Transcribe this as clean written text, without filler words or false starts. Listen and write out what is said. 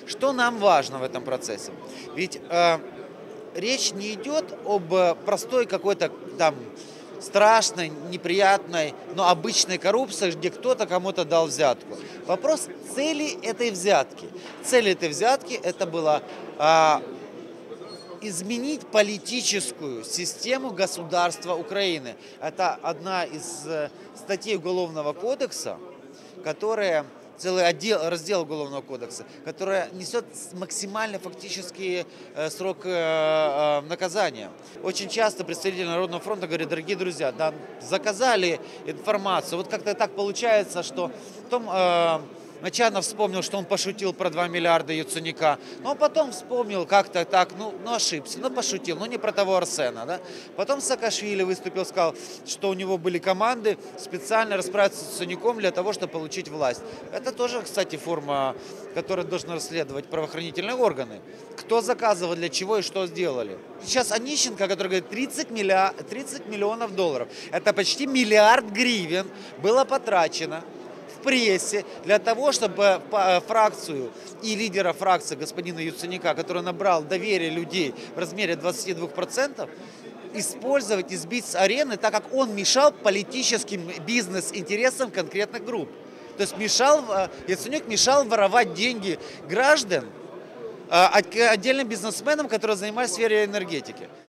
Что нам важно в этом процессе? Ведь речь не идет об простой какой-то там страшной, неприятной, но обычной коррупции, где кто-то кому-то дал взятку. Вопрос цели этой взятки. Цель этой взятки это была изменить политическую систему государства Украины. Это одна из статей Уголовного кодекса, которая целый раздел Уголовного кодекса, которая несет максимально фактический срок наказания. Очень часто представители Народного фронта говорят: дорогие друзья, да, заказали информацию. Вот как-то так получается, что потом Мочанов вспомнил, что он пошутил про 2 миллиарда Яценюка, но потом вспомнил как-то так, ну ошибся, пошутил, не про того Арсена. Да? Потом Саакашвили выступил, сказал, что у него были команды специально расправиться с Яценюком для того, чтобы получить власть. Это тоже, кстати, форма, которую должны расследовать правоохранительные органы. Кто заказывал, для чего и что сделали. Сейчас Онищенко, который говорит 30 миллионов долларов, это почти миллиард гривен было потрачено в прессе для того, чтобы фракцию и лидера фракции господина Яценюка, который набрал доверие людей в размере 22%, использовать и сбить с арены, так как он мешал политическим бизнес-интересам конкретных групп. То есть Яценюк мешал воровать деньги граждан отдельным бизнесменам, которые занимались в сфере энергетики.